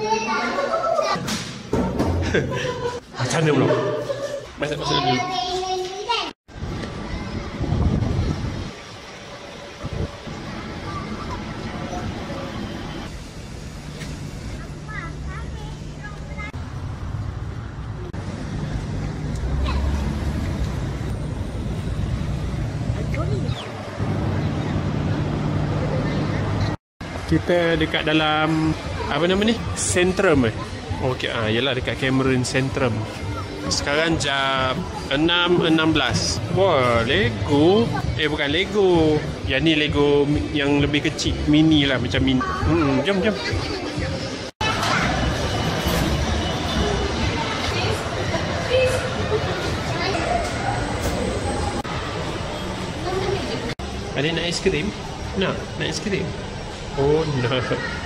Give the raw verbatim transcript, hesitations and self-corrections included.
Macam mana pula? Masuk masuk dulu. Kita dekat dalam apa nama ni? Sentrum eh. Okey, ah yalah dekat Cameron Sentrum. Sekarang jam enam enam belas. Wah, Lego. Eh bukan Lego. Yang ni Lego yang lebih kecil, mini lah macam mini. Hmm, jom jom. Adik nak aiskrim? Nak? Nak aiskrim? Oh, no.